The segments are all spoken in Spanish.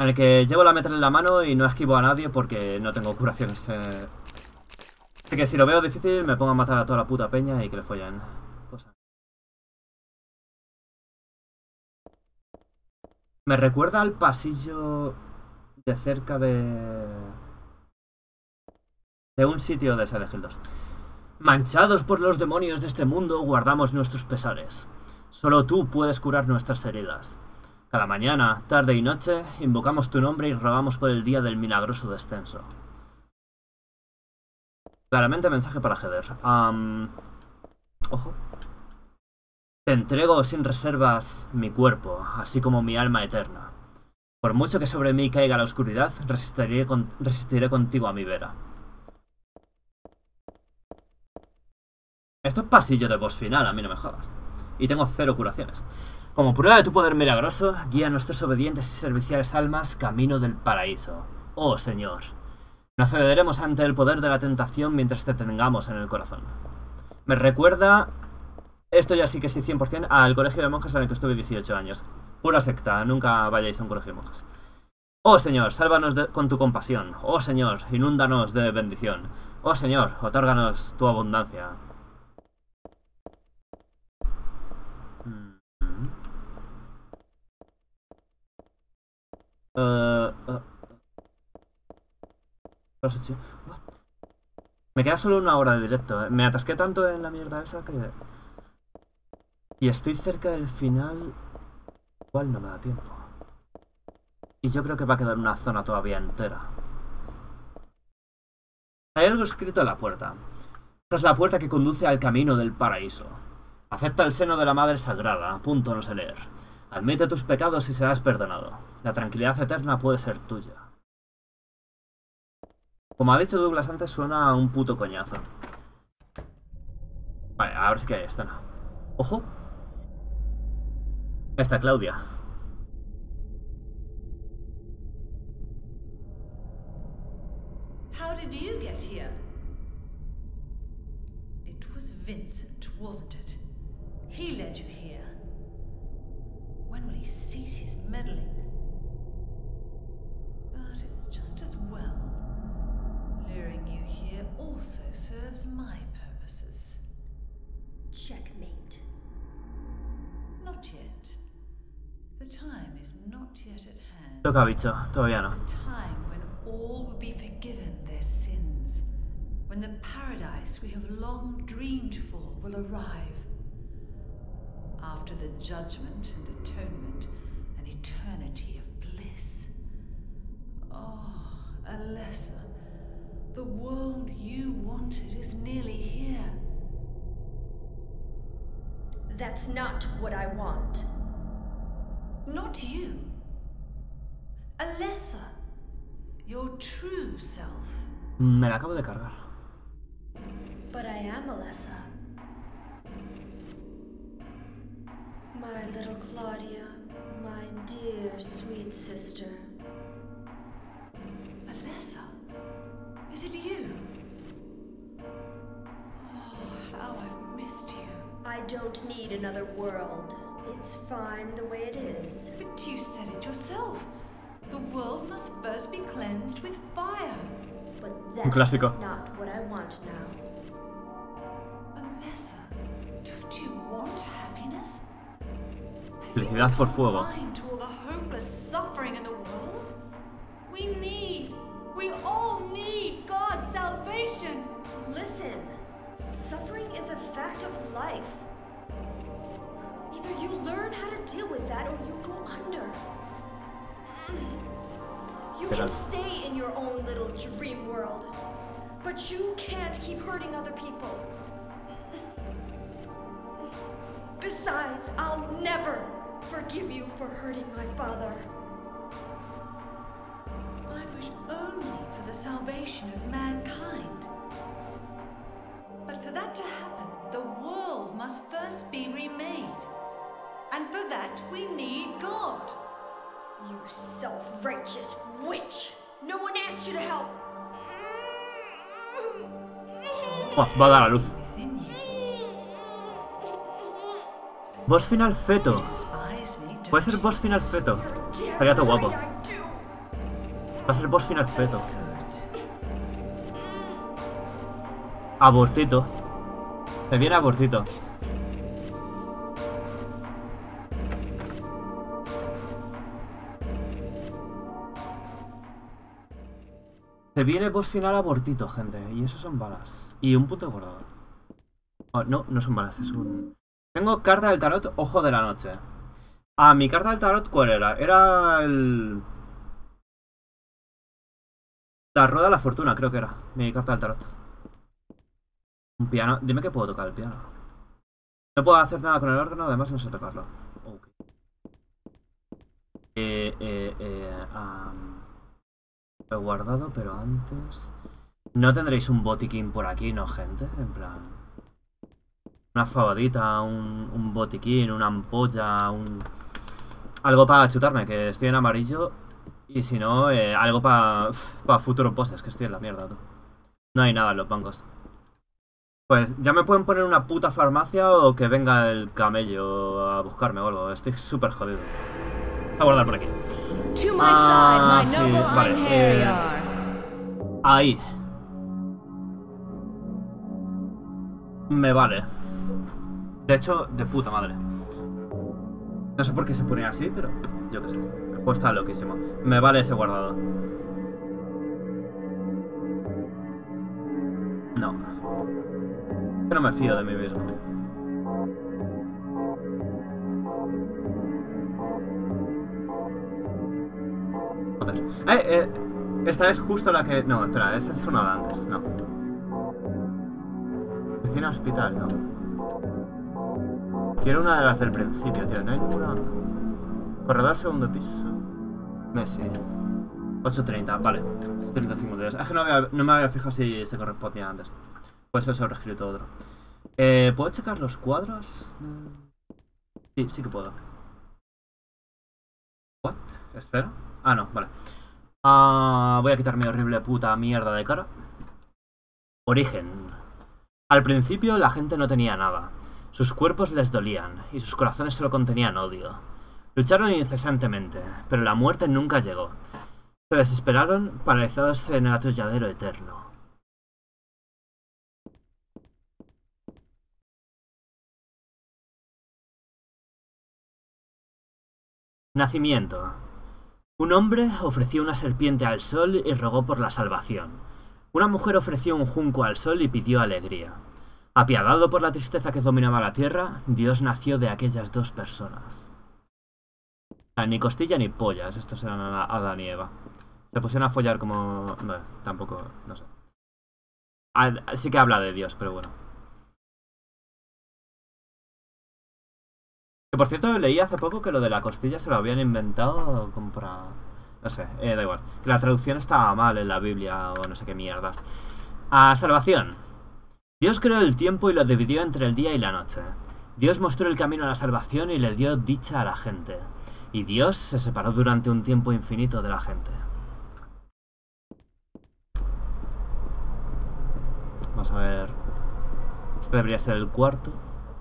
En el que llevo la metal en la mano y no esquivo a nadie porque no tengo curaciones. Así que si lo veo difícil me pongo a matar a toda la puta peña y que le follen. Cosa. Me recuerda al pasillo de cerca de un sitio de Silent Hill 2. Manchados por los demonios de este mundo, guardamos nuestros pesares. Solo tú puedes curar nuestras heridas. Cada mañana, tarde y noche, invocamos tu nombre y rogamos por el día del milagroso descenso. Claramente mensaje para Heather. Ojo. Te entrego sin reservas mi cuerpo, así como mi alma eterna. Por mucho que sobre mí caiga la oscuridad, resistiré contigo a mi vera. Esto es pasillo de boss final, a mí no me jodas. Y tengo 0 curaciones. Como prueba de tu poder milagroso, guía a nuestros obedientes y serviciales almas camino del paraíso. Oh Señor. No cederemos ante el poder de la tentación mientras te tengamos en el corazón. Me recuerda... Esto ya sí que sí 100% al colegio de monjas en el que estuve 18 años. Pura secta, nunca vayáis a un colegio de monjas. Oh Señor, sálvanos con tu compasión. Oh Señor, inúndanos de bendición. Oh Señor, otórganos tu abundancia. Me queda solo 1 hora de directo. Me atasqué tanto en la mierda esa que... Y estoy cerca del final... Igual no me da tiempo. Y yo creo que va a quedar una zona todavía entera. Hay algo escrito en la puerta. Esta es la puerta que conduce al camino del paraíso. Acepta el seno de la Madre Sagrada. Punto no sé leer. Admite tus pecados y serás perdonado. La tranquilidad eterna puede ser tuya. Como ha dicho Douglas antes, suena a un puto coñazo. Vale, ahora sí que hay escena. ¡Ojo! Está Claudia. How did you get here? It was Vincent, wasn't it? He led you here. When will he cease his meddling? But it's just as well. Luring you here also serves my purposes. Checkmate. Not yet. The time is not yet at hand. Toca bicho, todavía no. The time when all will be forgiven their sins. When the paradise we have long dreamed for will arrive. After the judgment and atonement, an eternity of bliss. Oh, Alessa, the world you wanted is nearly here. That's not what I want. Not you. Alessa, your true self. Me la acabo de cargar. But I am Alessa. My little Claudia, my dear sweet sister. Alessa, is it you? Oh, how I've missed you. I don't need another world. It's fine the way it is. But you said it yourself. The world must first be cleansed with fire. But Un clásico. that's not what I want now. Alessa, don't you want happiness? Felicidad por fuego. Blind to all the hopeless suffering in the world? We all need God's salvation. Listen, suffering is a fact of life. Either you learn how to deal with that or you go under. You can stay in your own little dream world, but you can't keep hurting other people. Besides, I'll never forgive you for hurting my father. I wish only for the salvation of mankind. But for that to happen, the world must first be remade. And for that, we need God. You self-righteous witch! No one asked you to help! Va a dar a luz. Within you. Boss final feto. Despise me, don't Puede ser you? boss final feto. Estaría todo guapo. Va a ser boss final feto. That's good. Abortito. Se viene abortito. Se viene boss final abortito, gente. Y eso son balas. Y un punto de guardador. Oh, no, no son balas, es un... Tengo carta del tarot, ojo de la noche. Ah, mi carta del tarot, ¿cuál era? Era el... La rueda de la fortuna, creo que era. Mi carta del tarot. Un piano. Dime que puedo tocar el piano. No puedo hacer nada con el órgano, además no sé tocarlo. Ok. Lo he guardado, pero antes... ¿No tendréis un botiquín por aquí, no, gente? En plan... Una fabadita, un botiquín, una ampolla, algo para chutarme, que estoy en amarillo. Y si no, algo para futuros bosses, que estoy en la mierda, tú. No hay nada en los bancos. Pues ya me pueden poner una puta farmacia o que venga el camello a buscarme o algo. Estoy súper jodido. Voy a guardar por aquí. Ah, sí, vale. Ahí. Me vale. De hecho, de puta madre. No sé por qué se pone así, pero yo qué sé. El juego está loquísimo. Me vale ese guardado. No. Yo no me fío de mí mismo. Joder. Esta es justo la que... No, espera, esa es una de antes. No. Oficina hospital, no. Quiero una de las del principio, tío. No hay ninguna. Corredor segundo piso. Messi. 8:30, vale. 8:35. Es que no me había fijado si se correspondía antes. Pues eso he escrito otro. ¿Puedo checar los cuadros? Sí, sí que puedo. ¿What? ¿Es cero? Ah, no, vale. Voy a quitar mi horrible puta mierda de cara. Origen. Al principio la gente no tenía nada. Sus cuerpos les dolían, y sus corazones solo contenían odio. Lucharon incesantemente, pero la muerte nunca llegó. Se desesperaron, paralizados en el atolladero eterno. Nacimiento. Un hombre ofreció una serpiente al sol y rogó por la salvación. Una mujer ofreció un junco al sol y pidió alegría. Apiadado por la tristeza que dominaba la tierra, Dios nació de aquellas dos personas. Ni costilla ni pollas, estos eran Adán y Eva. Se pusieron a follar como... Bueno, tampoco, no sé. Sí que habla de Dios, pero bueno. Que por cierto, leí hace poco que lo de la costilla se lo habían inventado como para... No sé, da igual. Que la traducción estaba mal en la Biblia o no sé qué mierdas. Salvación. Dios creó el tiempo y lo dividió entre el día y la noche. Dios mostró el camino a la salvación y le dio dicha a la gente. Y Dios se separó durante un tiempo infinito de la gente. Vamos a ver... Este debería ser el cuarto.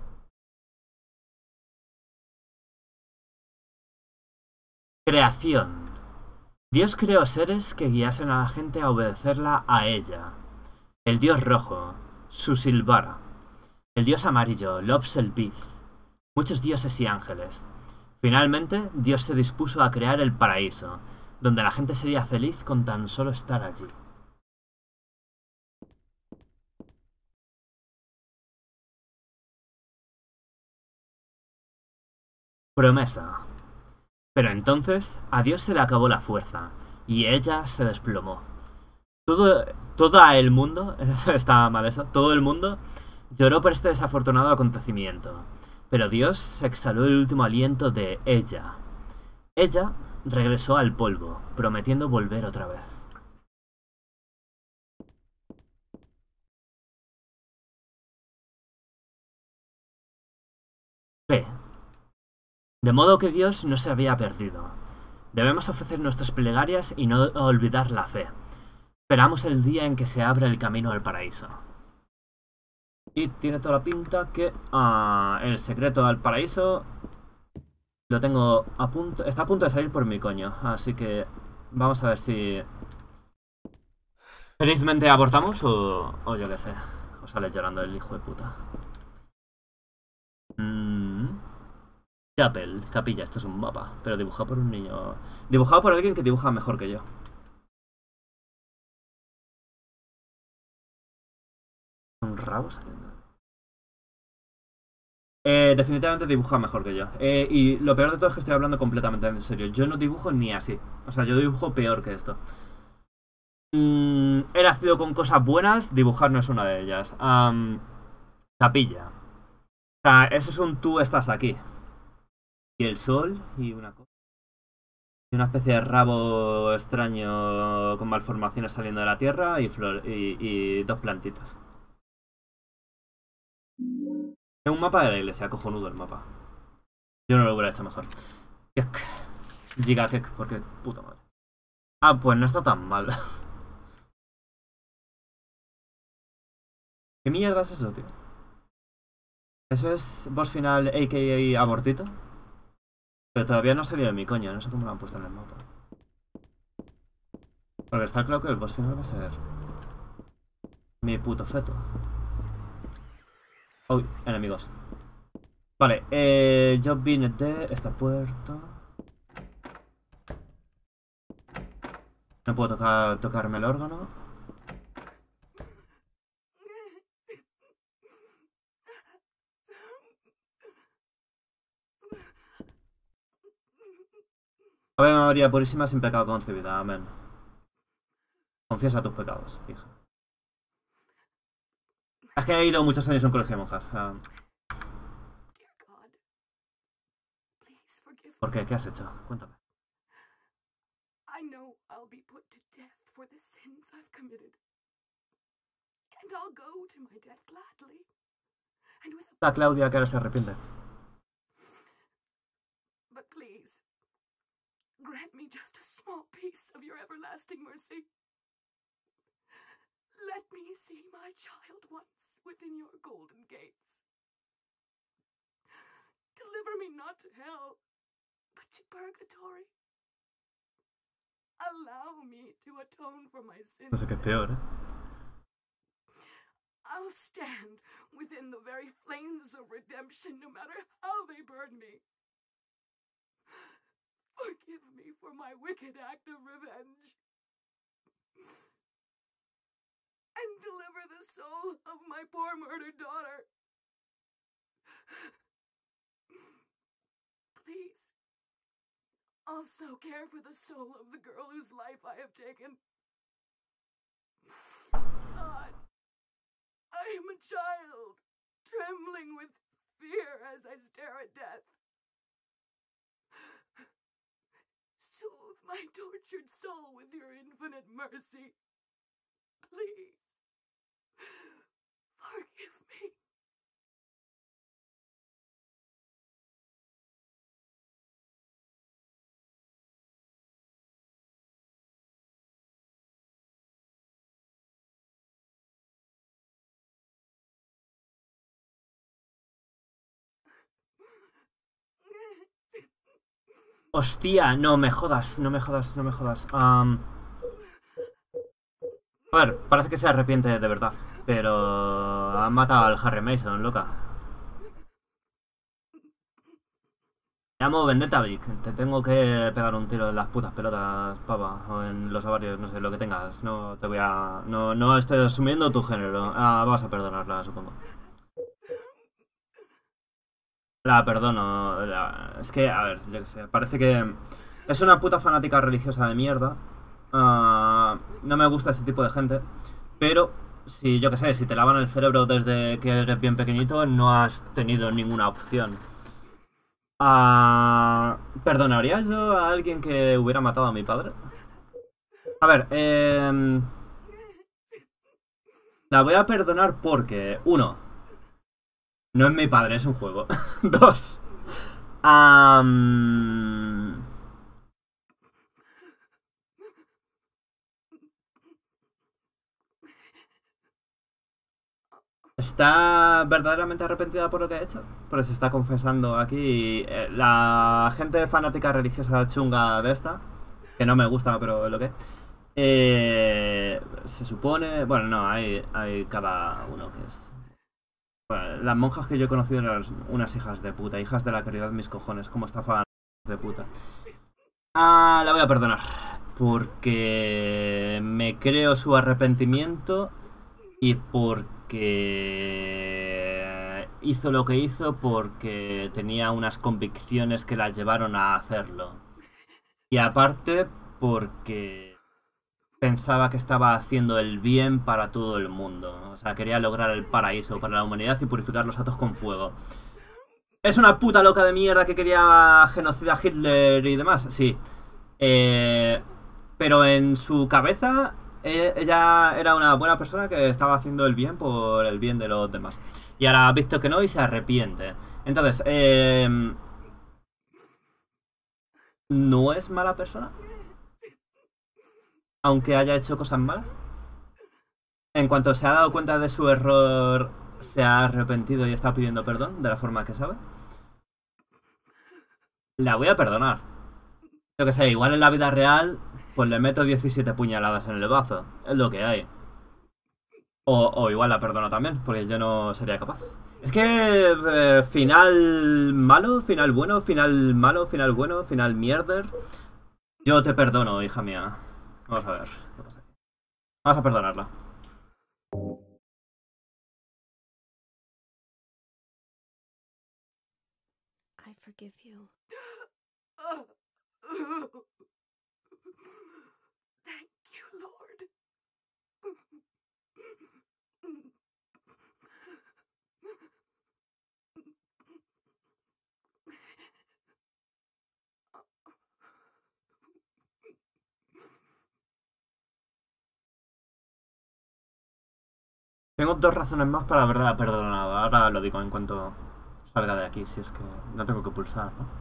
Creación. Dios creó seres que guiasen a la gente a obedecerla a ella. El Dios rojo, Susilvara. El Dios amarillo, Lobselbith. Muchos dioses y ángeles. Finalmente, Dios se dispuso a crear el paraíso, donde la gente sería feliz con tan solo estar allí. Promesa. Pero entonces a Dios se le acabó la fuerza, y ella se desplomó. Todo el mundo, está mal eso, todo el mundo lloró por este desafortunado acontecimiento. Pero Dios exhaló el último aliento de ella. Ella regresó al polvo, prometiendo volver otra vez. Fe. De modo que Dios no se había perdido. Debemos ofrecer nuestras plegarias y no olvidar la fe. Esperamos el día en que se abra el camino al paraíso. Y tiene toda la pinta que el secreto al paraíso lo tengo a punto, está a punto de salir por mi coño, así que Vamos a ver si felizmente abortamos o yo qué sé. O sale llorando el hijo de puta. Chapel, capilla, esto es un mapa. Pero dibujado por un niño. Dibujado por alguien que dibuja mejor que yo. Un rabo saliendo. Definitivamente dibuja mejor que yo. Y lo peor de todo es que estoy hablando completamente en serio. Yo no dibujo ni así. O sea, yo dibujo peor que esto. He nacido con cosas buenas, dibujar no es una de ellas. Capilla. O sea, eso es un tú estás aquí. Y el sol y una cosa. Y una especie de rabo extraño con malformaciones saliendo de la tierra y dos plantitas. Es un mapa de la iglesia, cojonudo el mapa. Yo no lo hubiera hecho mejor. Kek. Giga Kek, porque puta madre. Ah, pues no está tan mal. ¿Qué mierda es eso, tío? ¿Eso es boss final a.k.a. abortito? Pero todavía no ha salido de mi coño, no sé cómo lo han puesto en el mapa. Porque está claro que el boss final va a ser mi puto feto. Uy, enemigos. Vale, yo vine de esta puerta. No puedo tocarme el órgano. Ave María purísima sin pecado concebida, amén. Confiesa tus pecados, hija. Es que he ido muchos años a un colegio de monjas. ¿Por qué? ¿Qué has hecho? Cuéntame. I know I'll be put to death for the sins I've committed. And I'll go to my death gladly. And with La Claudia que ahora se arrepiente. But please, grant me just a small piece of your everlasting mercy. Let me see my child once within your golden gates. Deliver me not to hell, but to purgatory. Allow me to atone for my sins. No sé qué es peor, I'll stand within the very flames of redemption, no matter how they burn me. Forgive me for my wicked act of revenge. And deliver the soul of my poor murdered daughter. Please, also care for the soul of the girl whose life I have taken. God, I am a child, trembling with fear as I stare at death. Soothe my tortured soul with your infinite mercy. Please, forgive me. Hostia, no me jodas, no me jodas, no me jodas. A ver, parece que se arrepiente de verdad. Pero ha matado al Harry Mason, loca. Me llamo Vendetta Vic. Te tengo que pegar un tiro en las putas pelotas, papa. O en los ovarios, no sé, lo que tengas. No te voy a... No estoy asumiendo tu género. Vas a perdonarla, supongo. La perdono. Es que, a ver, yo qué sé. Parece que es una puta fanática religiosa de mierda. No me gusta ese tipo de gente. Pero, si yo qué sé, si te lavan el cerebro desde que eres bien pequeñito, no has tenido ninguna opción. ¿Perdonaría yo a alguien que hubiera matado a mi padre? A ver, la voy a perdonar porque, uno, no es mi padre, es un juego. Dos, ¿está verdaderamente arrepentida por lo que ha hecho? Porque se está confesando aquí. La gente fanática religiosa chunga de esta, Que no me gusta, pero es lo que es. Se supone... Bueno, no, hay cada uno que es... Bueno, las monjas que yo he conocido eran unas hijas de puta. Hijas de la caridad, mis cojones. Como estafaban de puta. La voy a perdonar. Porque me creo su arrepentimiento. Y porque hizo lo que hizo porque tenía unas convicciones que la llevaron a hacerlo. Y aparte porque pensaba que estaba haciendo el bien para todo el mundo. O sea, quería lograr el paraíso para la humanidad y purificar los atos con fuego. ¿Es una puta loca de mierda que quería genocidar a Hitler y demás? Sí. Pero en su cabeza... ella era una buena persona que estaba haciendo el bien por el bien de los demás. Y ahora ha visto que no y se arrepiente. Entonces, ¿no es mala persona? Aunque haya hecho cosas malas. En cuanto se ha dado cuenta de su error, se ha arrepentido y está pidiendo perdón de la forma que sabe. La voy a perdonar. Yo que sé, igual en la vida real... Pues le meto 17 puñaladas en el bazo. Es lo que hay. O igual la perdono también, porque yo no sería capaz. Es que final malo, final bueno, final malo, final bueno, final mierder. Yo te perdono, hija mía. Vamos a ver qué pasa aquí. Vamos a perdonarla. I forgive you. Thank you, Lord. Tengo dos razones más para haberla perdonado. Ahora lo digo en cuanto salga de aquí, si es que no tengo que pulsar, ¿no?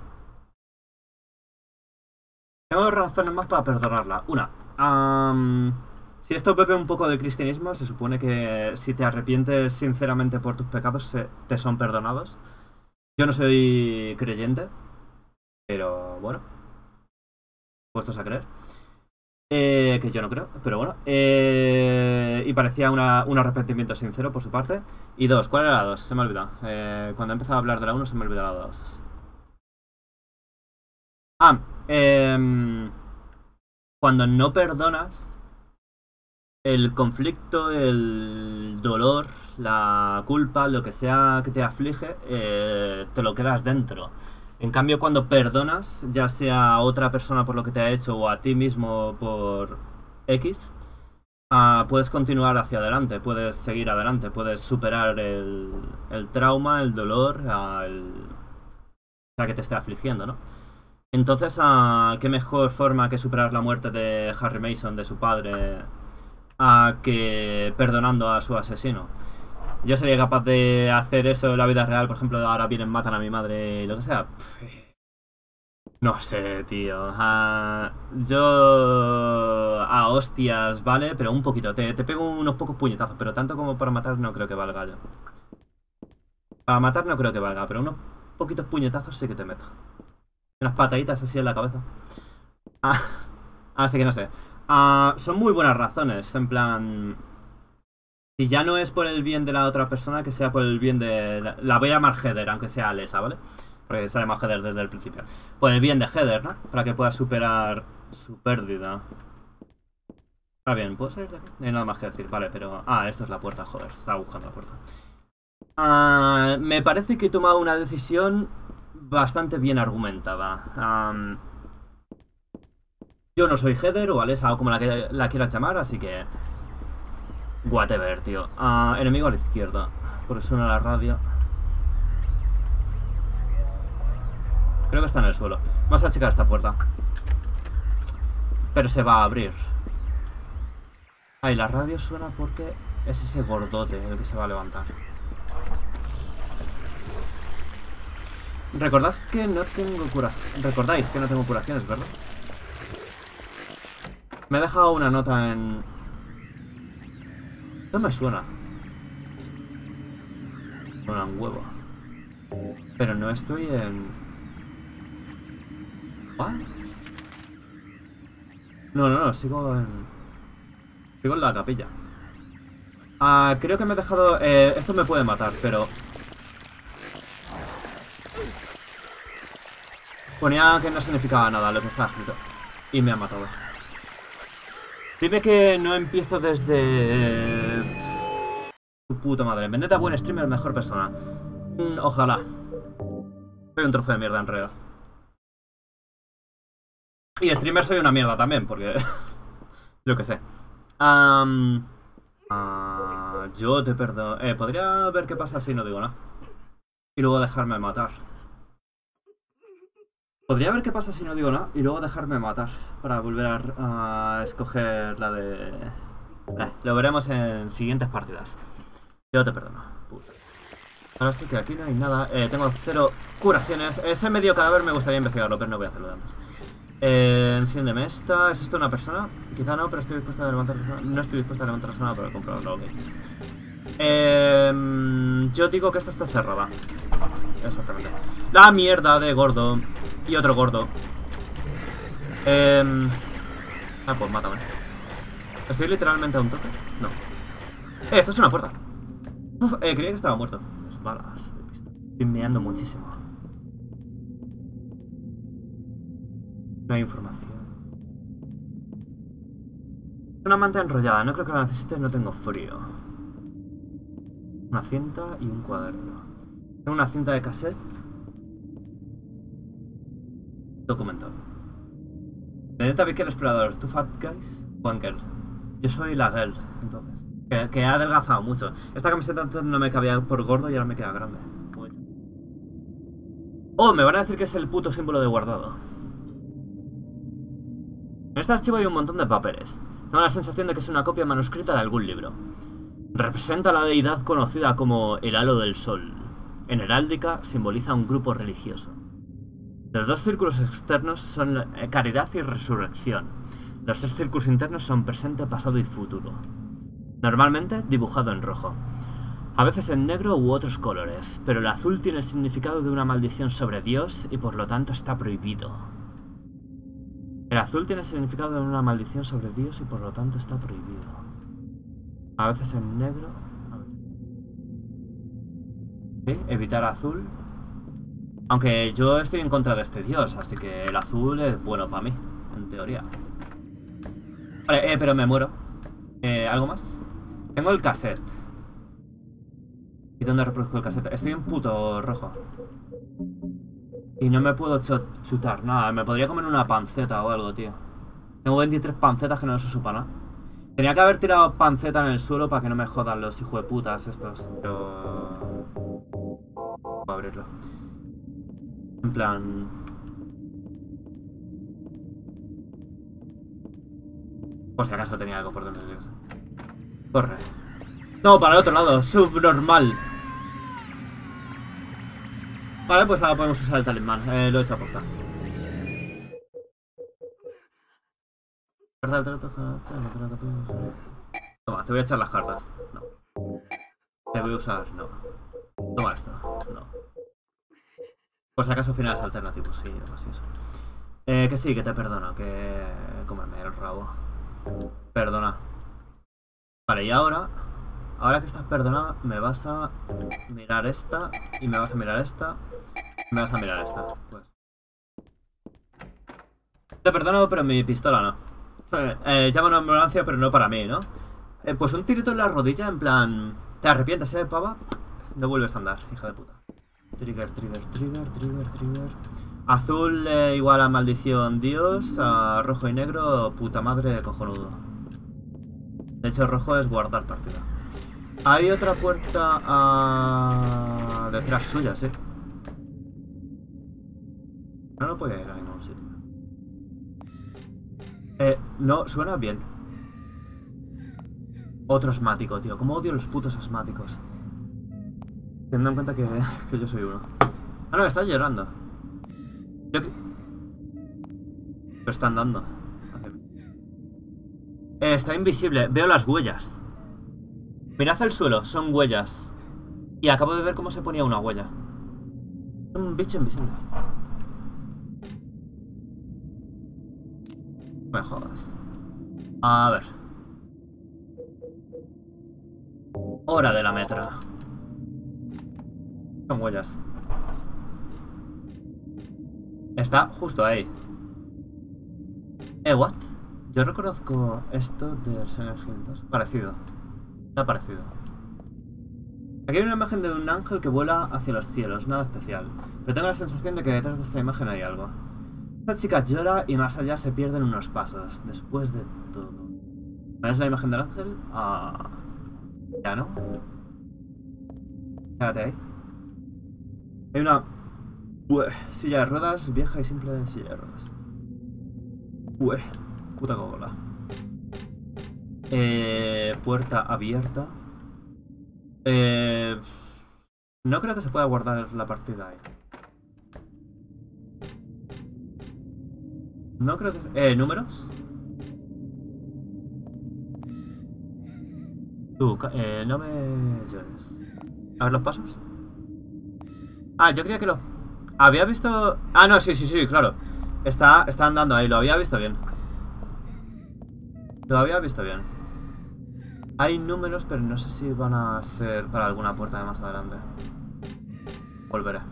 Tengo dos razones más para perdonarla. Una, si esto bebe un poco del cristianismo, se supone que si te arrepientes sinceramente por tus pecados, te son perdonados. Yo no soy creyente, pero bueno, puestos a creer. Que yo no creo, pero bueno. Y parecía un arrepentimiento sincero por su parte. Y dos, ¿cuál era la dos? Se me ha olvidado. Cuando he empezado a hablar de la 1 se me ha olvidado la 2. Cuando no perdonas, el conflicto, el dolor, la culpa, lo que sea que te aflige, te lo quedas dentro. En cambio, cuando perdonas, ya sea a otra persona por lo que te ha hecho o a ti mismo por X, puedes continuar hacia adelante, puedes seguir adelante, puedes superar el trauma, el dolor, la que te esté afligiendo, ¿no? Entonces, ¿qué mejor forma que superar la muerte de Harry Mason, de su padre, que perdonando a su asesino? Yo sería capaz de hacer eso en la vida real, por ejemplo, ahora vienen, matan a mi madre y lo que sea. No sé, tío. Yo... hostias, vale, pero un poquito. Te pego unos pocos puñetazos, pero tanto como para matar no creo que valga yo. Para matar no creo que valga, pero unos poquitos puñetazos sí que te meto. Unas pataditas así en la cabeza. Así que no sé. Son muy buenas razones, en plan... Si ya no es por el bien de la otra persona, que sea por el bien de... La voy a llamar Heather, aunque sea Lesa, ¿vale? Porque se llama Heather desde el principio. Por el bien de Heather, ¿no? Para que pueda superar su pérdida. Bien, ¿puedo salir de aquí? No hay nada más que decir, vale, pero... esto es la puerta, joder, estaba buscando la puerta. Me parece que he tomado una decisión bastante bien argumentada. Yo no soy Heather o Alessa o como la quieras llamar, así que... Whatever, tío. Enemigo a la izquierda. Porque suena la radio. Creo que está en el suelo. Vamos a checar esta puerta. Pero se va a abrir. La radio suena porque es ese gordote el que se va a levantar. Recordad que no tengo curación. Recordáis que no tengo curaciones, ¿verdad? Me he dejado una nota en... No me suena. Suena un huevo. Pero no estoy en... ¿What? No, sigo en la capilla. Creo que me he dejado... esto me puede matar, pero... Ponía que no significaba nada lo que estaba escrito. Y me ha matado. Dime que no empiezo desde... Tu puta madre. Vendetta, buen streamer, mejor persona. Ojalá. Soy un trozo de mierda en realidad. Y streamer soy una mierda también, porque... yo qué sé. Yo te perdono. Podría ver qué pasa si no digo nada. Y luego dejarme matar. Podría ver qué pasa si no digo nada y luego dejarme matar para volver a escoger la de... lo veremos en siguientes partidas. Yo te perdono. Puta. Ahora sí que aquí no hay nada. Tengo 0 curaciones. Ese medio cadáver me gustaría investigarlo, pero no voy a hacerlo de antes. Enciéndeme esta. ¿Es esto una persona? Quizá no, pero estoy dispuesta a levantar persona. No estoy dispuesta a levantar persona para comprobarlo, ok. Yo digo que esta está cerrada. Exactamente. La mierda de gordo. Y otro gordo. Pues mátame. ¿Estoy literalmente a un toque? No. Esto es una puerta. Uf, creía que estaba muerto. Las balas de pistola. Estoy meando muchísimo. No hay información. Una manta enrollada. No creo que la necesite, no tengo frío. Una cinta y un cuaderno. Tengo una cinta de cassette. Documental. Vendetta Vicker explorador. ¿Tú fat guys? One girl. Yo soy la girl, entonces. Que ha adelgazado mucho. Esta camiseta antes no me cabía por gordo y ahora me queda grande. Oh, me van a decir que es el puto símbolo de guardado. En este archivo hay un montón de papeles. Tengo la sensación de que es una copia manuscrita de algún libro. Representa a la deidad conocida como el halo del sol. En heráldica simboliza un grupo religioso. Los 2 círculos externos son caridad y resurrección. Los 3 círculos internos son presente, pasado y futuro. Normalmente dibujado en rojo. A veces en negro u otros colores, pero el azul tiene el significado de una maldición sobre Dios y por lo tanto está prohibido. El azul tiene el significado de una maldición sobre Dios y por lo tanto está prohibido. A veces en negro, a veces... ¿Sí? Evitar azul. Aunque yo estoy en contra de este dios, así que el azul es bueno para mí, en teoría. Vale, pero me muero. ¿Algo más? Tengo el cassette. ¿Y dónde reproduzco el cassette? Estoy en puto rojo. Y no me puedo chutar nada. Me podría comer una panceta o algo, tío. Tengo 23 pancetas que no se supa nada. Tenía que haber tirado panceta en el suelo para que no me jodan los hijos de putas estos. Pero... voy a abrirlo. En plan... por si acaso tenía algo por dentro, Dios. Corre. No, para el otro lado. Subnormal. Vale, pues ahora podemos usar el talismán. Lo he hecho a apostar. Toma, te voy a echar las cartas. No. Te voy a usar. No. Toma esto. No. Por si acaso finales alternativos. Sí, así eso. Que sí, que te perdono. Que... cómeme el rabo. Perdona. Vale, y ahora... ahora que estás perdonada, me vas a mirar esta. Y me vas a mirar esta. Y me vas a mirar esta. Pues... te perdono, pero mi pistola no. Llama a una ambulancia, pero no para mí, ¿no? Pues un tirito en la rodilla, en plan... ¿te arrepientes, pava? No vuelves a andar, hija de puta. Trigger, trigger, trigger, trigger, trigger. Azul igual a maldición Dios. A rojo y negro, puta madre, cojonudo. De hecho, rojo es guardar partida. Hay otra puerta detrás suya, sí. No puede ir a ningún sitio. No, suena bien. Otro asmático, tío. Cómo odio los putos asmáticos. Teniendo en cuenta que yo soy uno. Ah, no, está llorando. Lo están dando. Está invisible. Veo las huellas. Mirad el suelo. Son huellas. Y acabo de ver cómo se ponía una huella. Un bicho invisible. No me jodas. A ver. Hora de la metra. Son huellas. Está justo ahí. What? Yo reconozco esto del Silent Hill 2. Parecido. Está parecido. Aquí hay una imagen de un ángel que vuela hacia los cielos, nada especial. Pero tengo la sensación de que detrás de esta imagen hay algo. Esta chica llora y más allá se pierden unos pasos. Después de todo. ¿No es la imagen del ángel? Ah. Ya no. Quédate ahí. Hay una silla de ruedas, vieja y simple silla de ruedas. Puta cogola. Puerta abierta. No creo que se pueda guardar la partida ahí. No creo que... ¿números? Tú, no me llores. A ver los pasos. Ah, yo creía que lo... Había visto... Ah, no, sí, claro. Está andando ahí, lo había visto bien. Lo había visto bien. Hay números, pero no sé si van a ser para alguna puerta de más adelante. Volveré.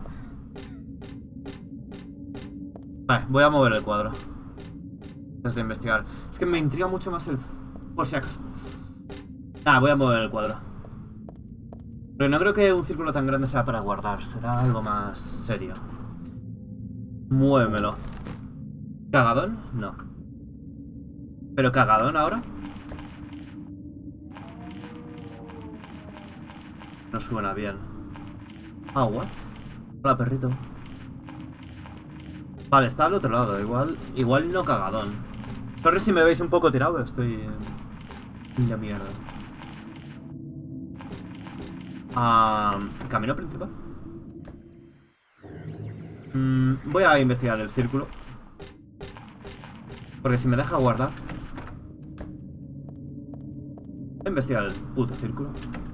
Vale, voy a mover el cuadro antes de investigar. Es que me intriga mucho más el... Por si acaso. Ah, voy a mover el cuadro. Pero no creo que un círculo tan grande sea para guardar. Será algo más serio. Muévemelo. ¿Cagadón? No. ¿Pero cagadón ahora? No suena bien. Ah, what? Hola, perrito. Vale, está al otro lado. Igual no cagadón. Sorry si me veis un poco tirado, estoy en la mierda. ¿Camino principal? Voy a investigar el círculo. Porque si me deja guardar... Voy a investigar el puto círculo.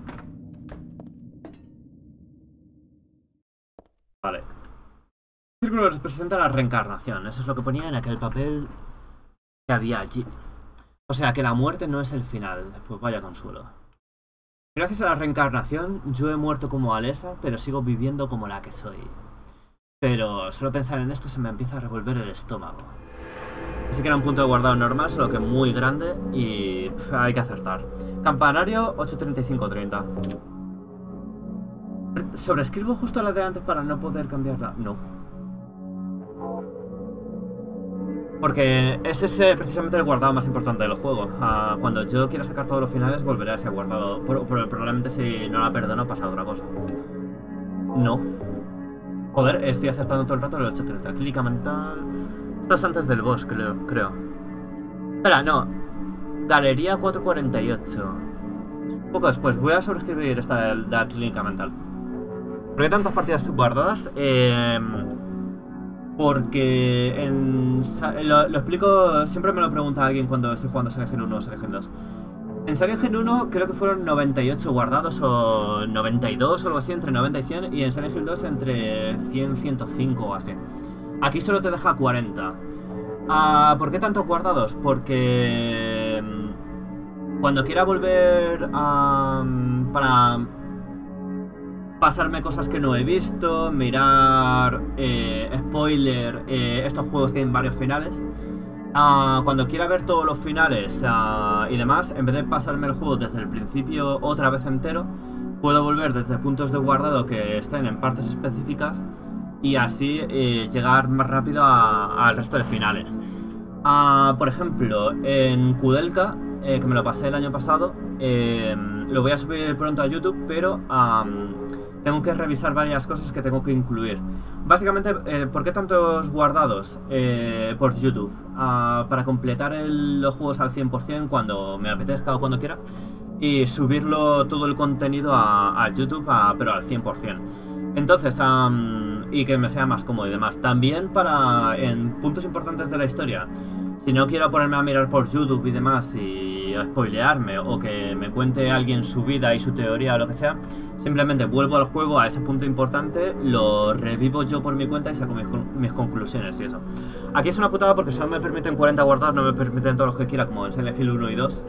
Vale. El círculo representa la reencarnación. Eso es lo que ponía en aquel papel que había allí. O sea, que la muerte no es el final. Pues vaya consuelo. Gracias a la reencarnación, yo he muerto como Alessa, pero sigo viviendo como la que soy. Pero solo pensar en esto se me empieza a revolver el estómago. Así que era un punto de guardado normal, solo que muy grande y hay que acertar. Campanario 83530. ¿Sobreescribo justo la de antes para no poder cambiarla? No. Porque es ese precisamente el guardado más importante del juego. Cuando yo quiera sacar todos los finales, volveré a ese guardado. Probablemente si no la perdono pasa otra cosa. No. Joder, estoy acertando todo el rato el 830. Clínica mental... Esto es antes del boss, creo. Espera, no. Galería 448. Un poco después. Voy a sobreescribir esta de la clínica mental. ¿Por qué tantas partidas guardadas? Porque lo explico, siempre me lo pregunta alguien cuando estoy jugando Silent Hill 1 o Silent Hill 2. En Silent Hill 1 creo que fueron 98 guardados o 92 o algo así, entre 90 y 100. Y en Silent Hill 2 entre 100, 105 o así. Aquí solo te deja 40. ¿Por qué tantos guardados? Porque cuando quiera volver para pasarme cosas que no he visto, mirar spoiler, estos juegos tienen varios finales. Cuando quiera ver todos los finales y demás, en vez de pasarme el juego desde el principio otra vez entero, puedo volver desde puntos de guardado que estén en partes específicas y así llegar más rápido al resto de finales. Por ejemplo, en Kudelka, que me lo pasé el año pasado, lo voy a subir pronto a YouTube, pero tengo que revisar varias cosas que tengo que incluir. Básicamente, ¿por qué tantos guardados por YouTube? Para completar los juegos al 100% cuando me apetezca o cuando quiera, y subirlo todo el contenido a YouTube, pero al 100%. Entonces, y que me sea más cómodo y demás. También en puntos importantes de la historia, si no quiero ponerme a mirar por YouTube y demás y y spoilearme o que me cuente alguien su vida y su teoría o lo que sea, simplemente vuelvo al juego a ese punto importante, lo revivo yo por mi cuenta y saco mis conclusiones y eso. Aquí es una putada porque solo me permiten 40 guardados, no me permiten todos los que quiera como en Silent Hill 1 y 2.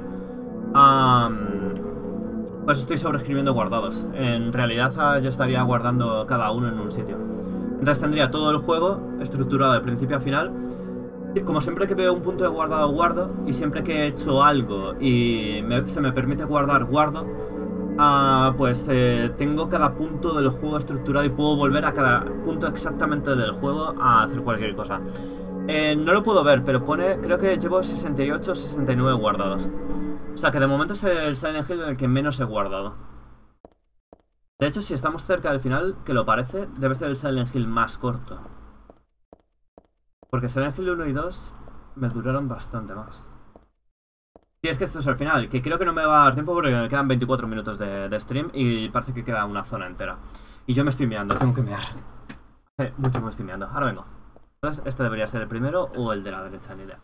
Pues estoy sobreescribiendo guardados. En realidad yo estaría guardando cada uno en un sitio. Entonces tendría todo el juego estructurado de principio a final. Como siempre que veo un punto de guardado, guardo. Y siempre que he hecho algo y se me permite guardar, guardo. Pues tengo cada punto del juego estructurado y puedo volver a cada punto exactamente del juego a hacer cualquier cosa. No lo puedo ver, pero pone, creo que llevo 68 o 69 guardados. O sea que de momento es el Silent Hill en el que menos he guardado. De hecho, si estamos cerca del final, que lo parece, debe ser el Silent Hill más corto. Porque Silent Hill 1 y 2 me duraron bastante más. Y es que esto es el final, que creo que no me va a dar tiempo porque me quedan 24 minutos de stream y parece que queda una zona entera. Y yo me estoy meando, tengo que mear. Hace mucho que me estoy meando, ahora vengo. Entonces este debería ser el primero o el de la derecha, ni idea.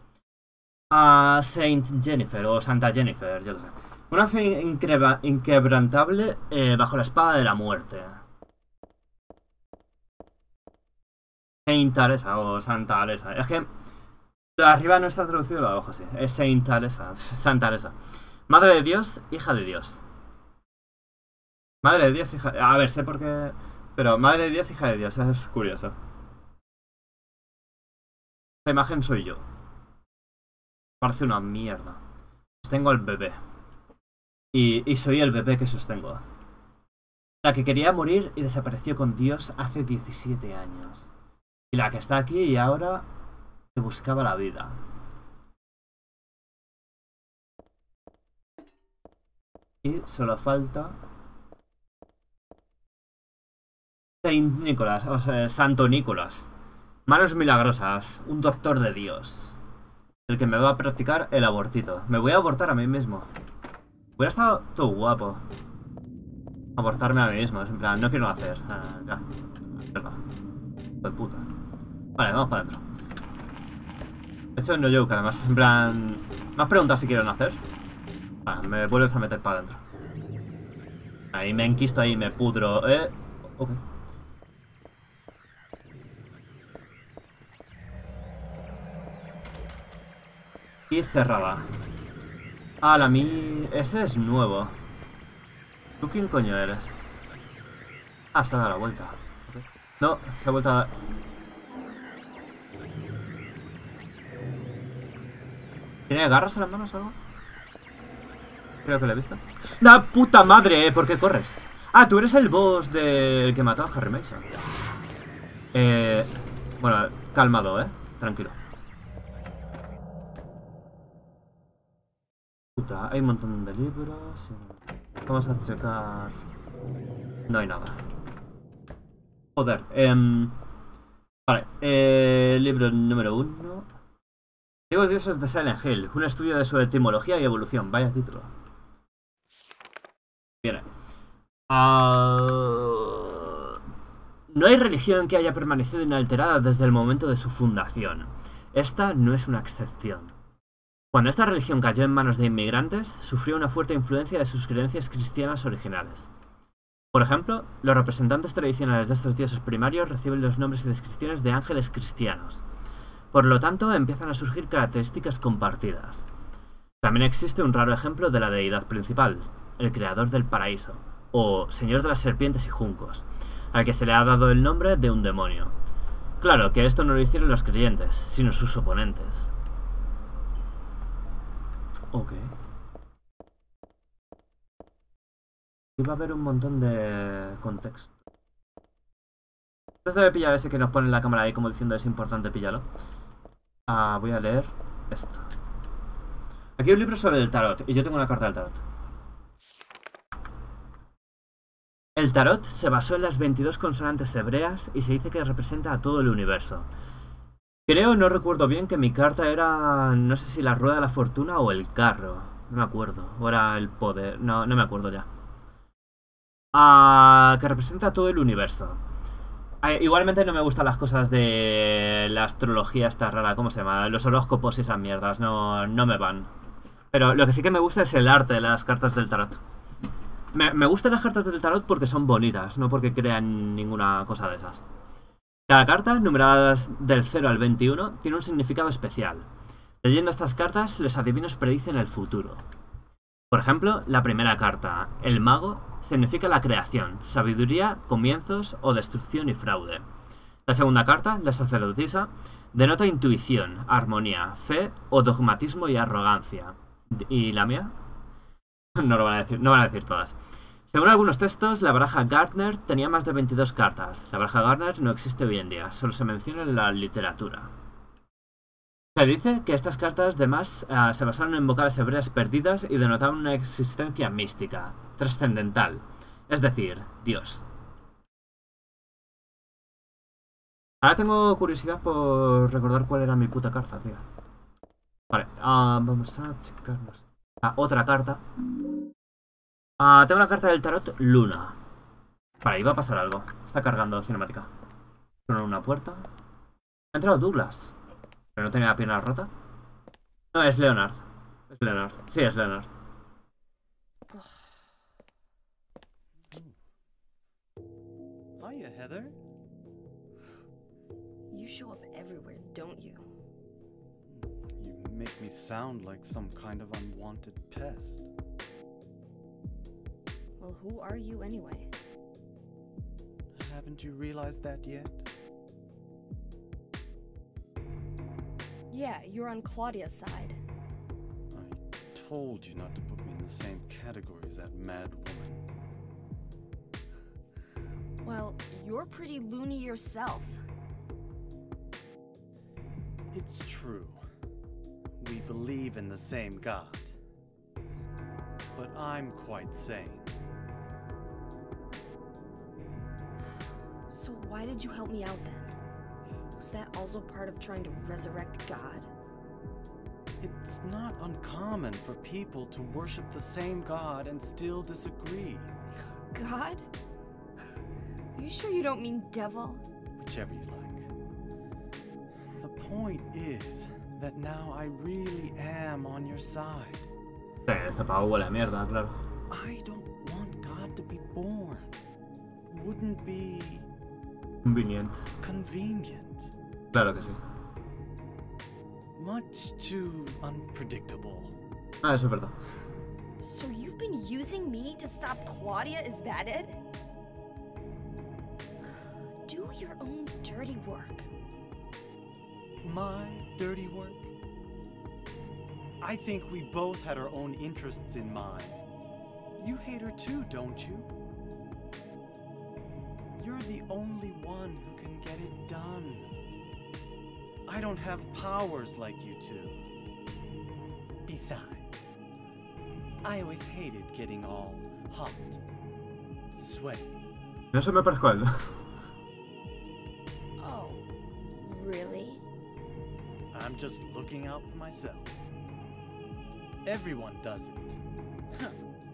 Saint Jennifer o Santa Jennifer, yo qué sé. Una fe inquebrantable bajo la espada de la muerte. Saint Teresa o Santa Teresa. Es que de arriba no está traducido, lo de abajo sí. Es Saint Teresa, Santa Teresa. Madre de Dios, hija de Dios. Madre de Dios, hija... A ver, sé por qué... Pero Madre de Dios, hija de Dios, es curioso. Esta imagen soy yo. Parece una mierda. Sostengo al bebé. Y soy el bebé que sostengo. La que quería morir y desapareció con Dios hace 17 años. Y la que está aquí y ahora que buscaba la vida. Y solo falta... Saint Nicolás, o sea, Santo Nicolás. Manos milagrosas, un doctor de Dios. El que me va a practicar el abortito. Me voy a abortar a mí mismo. Hubiera estado todo guapo abortarme a mí mismo, en plan, no quiero hacer. Ya. Mierda. De puta. Vale, vamos para adentro. De hecho, no joke, además, en plan... ¿Me has preguntado si quiero nacer? Vale, me vuelves a meter para adentro. Ahí me enquisto, ahí me pudro. Ok. Y cerrada. La mí... Ese es nuevo. ¿Tú quién coño eres? Se ha dado la vuelta. Okay. No, se ha vuelto a dar... ¿Tiene garras en las manos o algo? Creo que lo he visto. ¡La puta madre! ¿Por qué corres? Tú eres el boss del que mató a Harry Mason. Bueno, calmado, tranquilo. Puta, hay un montón de libros. Vamos a checar. No hay nada. Joder. Vale, libro número 1. Antiguos dioses de Silent Hill. Un estudio de su etimología y evolución. Vaya título. Viene. No hay religión que haya permanecido inalterada desde el momento de su fundación. Esta no es una excepción. Cuando esta religión cayó en manos de inmigrantes, sufrió una fuerte influencia de sus creencias cristianas originales. Por ejemplo, los representantes tradicionales de estos dioses primarios reciben los nombres y descripciones de ángeles cristianos. Por lo tanto, empiezan a surgir características compartidas. También existe un raro ejemplo de la deidad principal, el creador del paraíso, o señor de las serpientes y juncos, al que se le ha dado el nombre de un demonio. Claro que esto no lo hicieron los creyentes, sino sus oponentes. Ok. Y va a haber un montón de contexto. Antes de pillar ese que nos pone en la cámara ahí como diciendo es importante, píllalo. Voy a leer esto. Aquí hay un libro sobre el tarot y yo tengo una carta del tarot. El tarot se basó en las 22 consonantes hebreas y se dice que representa a todo el universo. Creo, no recuerdo bien, que mi carta era, no sé si la rueda de la fortuna o el carro. No me acuerdo. O era el poder. No me acuerdo ya. Que representa a todo el universo. Igualmente no me gustan las cosas de la astrología esta rara. ¿Cómo se llama? Los horóscopos y esas mierdas. No me van. Pero lo que sí que me gusta es el arte de las cartas del tarot. Me gustan las cartas del tarot porque son bonitas, no porque crean ninguna cosa de esas. Cada carta, numeradas del 0 al 21, tiene un significado especial. Leyendo estas cartas, los adivinos predicen el futuro. Por ejemplo, la primera carta, el mago, significa la creación, sabiduría, comienzos o destrucción y fraude. La segunda carta, la sacerdotisa, denota intuición, armonía, fe o dogmatismo y arrogancia. ¿Y la mía? No lo van a decir todas. Según algunos textos, la baraja Gardner tenía más de 22 cartas. La baraja Gardner no existe hoy en día, solo se menciona en la literatura. Se dice que estas cartas además se basaron en vocales hebreas perdidas y denotaban una existencia mística, trascendental, es decir, Dios. Ahora tengo curiosidad por recordar cuál era mi puta carta, tío. Vale, vamos a checarnos. Otra carta. Tengo la carta del tarot Luna. Vale, iba a pasar algo. Está cargando cinemática. Suena una puerta. Ha entrado Douglas. ¿Pero no tenía la pierna rota? No, es Leonard. Es Leonard. Sí, es Leonard. Hiya, Heather. You show up everywhere, don't you? You make me sound like some kind of unwanted pest. Well, who are you anyway? Haven't you realized that yet? Yeah, you're on Claudia's side. I told you not to put me in the same category as that mad woman. Well, you're pretty loony yourself. It's true. We believe in the same God. But I'm quite sane. So why did you help me out then? Was that also part of trying to resurrect God? It's not uncommon for people to worship the same God and still disagree. God? Are you sure you don't mean devil? Whichever you like. The point is that now I really am on your side. Este pavo huele a mierda, claro. I don't want God to be born. Wouldn't be Convenient. convenient. Claro que sí. Much too unpredictable. Eso es verdad. So you've been using me to stop Claudia, is that it? Do your own dirty work. My dirty work? I think we both had our own interests in mind. You hate her too, don't you? You're the only one who can get it done. I don't have powers like you two. Besides, I always hated getting all hot, sweaty. No se me parezco a él. Oh, really? I'm just looking out for myself. Everyone does it. Huh.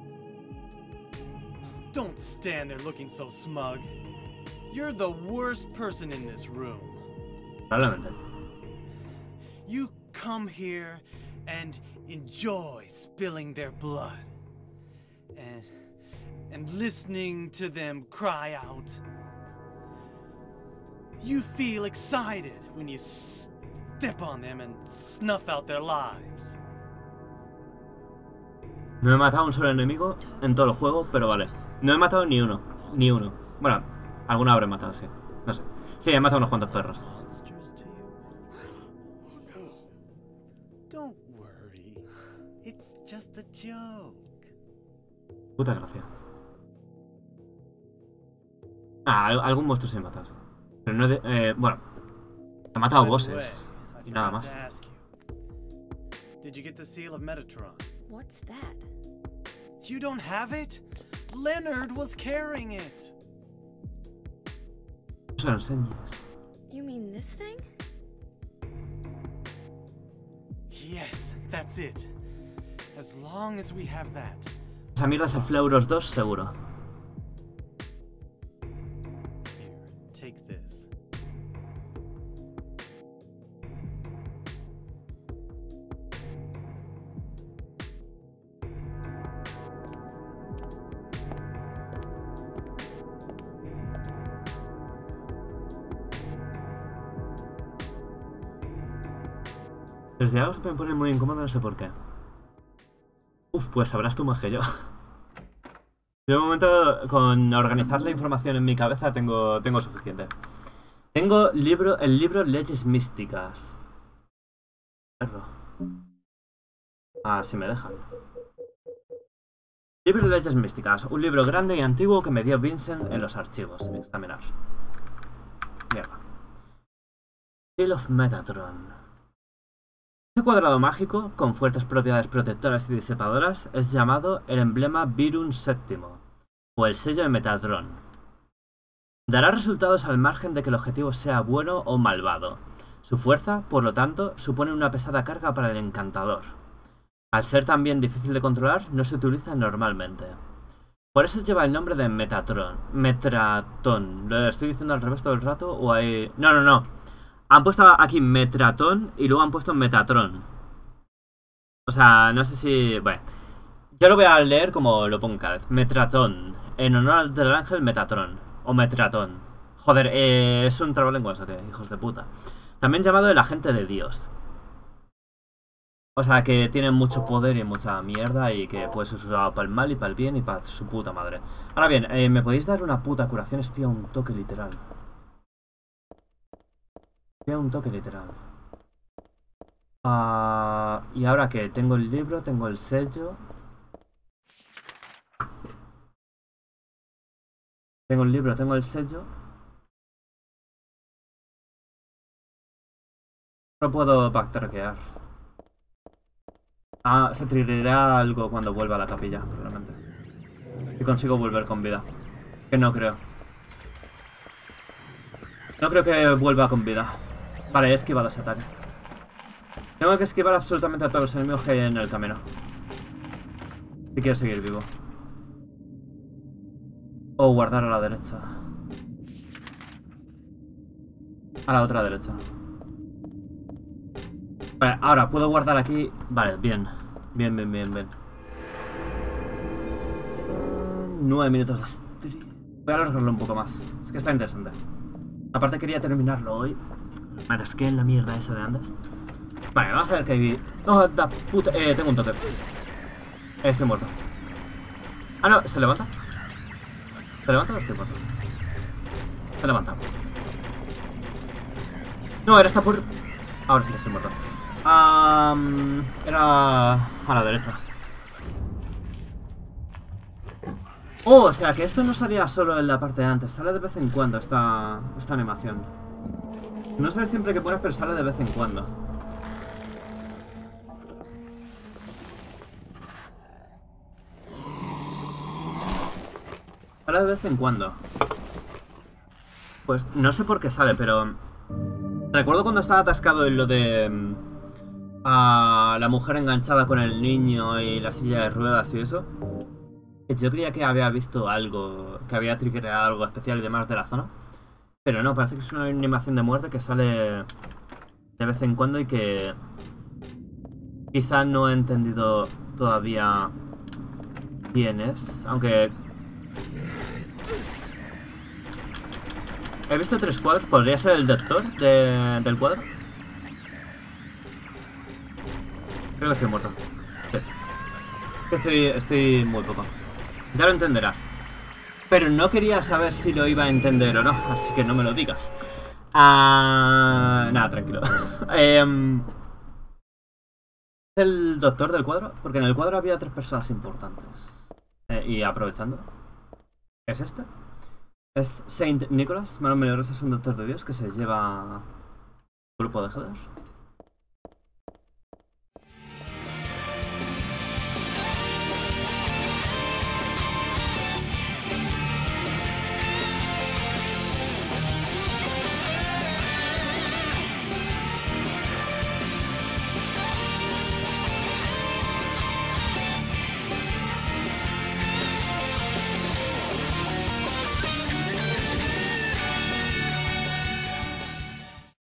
Don't stand there looking so smug. You're the worst person in this room. Probablemente. You come here and enjoy spilling their blood. And listening to them cry out. You feel excited when you step on them and snuff out their lives. No he matado a un solo enemigo en todo el juego, pero vale. No he matado ni uno. Ni uno. Bueno, alguno habré matado, sí. No sé. Sí, he matado unos cuantos perros. Monsters to you? Don't worry. It's just a joke. Puta gracia. Algún monstruo sí he matado. Pero no he de, bueno. He matado bosses. Y nada más. Did you get the seal of Metatron? What's that? You don't have it? Leonard was carrying it. No se lo enseñes. You mean this thing? Yes, that's it. As long as we have that. Esa mierda es el Fleuros 2 seguro. Here, take this. Los diálogos me ponen muy incómodo, no sé por qué. Uf, pues sabrás tú más que yo. De momento, con organizar la información en mi cabeza tengo suficiente. Tengo el libro Leyes Místicas. Ah, si me dejan. Libro de Leyes Místicas. Un libro grande y antiguo que me dio Vincent en los archivos. Examinar. Mierda. Seal of Metatron. Este cuadrado mágico, con fuertes propiedades protectoras y disipadoras, es llamado el emblema Virun VII, o el sello de Metatron. Dará resultados al margen de que el objetivo sea bueno o malvado. Su fuerza, por lo tanto, supone una pesada carga para el encantador. Al ser también difícil de controlar, no se utiliza normalmente. Por eso lleva el nombre de Metatron. Metratón. ¿Lo estoy diciendo al revés todo el rato? ¿O hay...? No. Han puesto aquí Metratón y luego han puesto Metatron. O sea, no sé si... Bueno, yo lo voy a leer como lo pongo cada vez. Metratón. En honor del ángel Metatron. O Metratón. Joder, es un trabalenguas, ¿o qué? Hijos de puta. También llamado el agente de Dios. O sea, que tiene mucho poder y mucha mierda y que puede ser usado para el mal y para el bien y para su puta madre. Ahora bien, ¿me podéis dar una puta curación? Estoy a un toque literal. Estoy a un toque literal. ¿Y ahora qué? Tengo el libro, tengo el sello. Tengo el libro, tengo el sello. No puedo backtrackear. Se triggerará algo cuando vuelva a la capilla, probablemente. Y consigo volver con vida. Que no creo. No creo que vuelva con vida. Vale, he esquivado ese ataque. Tengo que esquivar absolutamente a todos los enemigos que hay en el camino. Si quiero seguir vivo. O guardar a la derecha. A la otra derecha. Vale, ahora puedo guardar aquí. Vale, bien. Bien. 9 minutos de stream. Voy a alargarlo un poco más. Es que está interesante. Aparte quería terminarlo hoy. Me atasqué en la mierda esa de antes. Vale, vamos a ver qué hay. ¡Oh, da puta! Tengo un toque. Estoy muerto. Ah, no, ¿se levanta? ¿Se levanta o estoy muerto? Se levanta. No, era hasta por... Ahora sí que estoy muerto. Era a la derecha. Oh, o sea que esto no salía solo en la parte de antes. Sale de vez en cuando esta animación. No sale siempre que pones, pero sale de vez en cuando. Sale de vez en cuando. Pues no sé por qué sale, pero... Recuerdo cuando estaba atascado en lo de... la mujer enganchada con el niño y la silla de ruedas y eso. Yo creía que había visto algo, que había triggerado algo especial y demás de la zona. Pero no, parece que es una animación de muerte que sale de vez en cuando y que quizá no he entendido todavía quién es, aunque... He visto 3 cuadros, ¿podría ser el doctor del cuadro? Creo que estoy muerto. Sí. Estoy muy poco. Ya lo entenderás. Pero no quería saber si lo iba a entender o no, así que no me lo digas. Nada, tranquilo. ¿El doctor del cuadro? Porque en el cuadro había 3 personas importantes. Y aprovechando. ¿Es este? Es Saint Nicholas, Mano Milagrosa, es un doctor de Dios que se lleva grupo de Heather.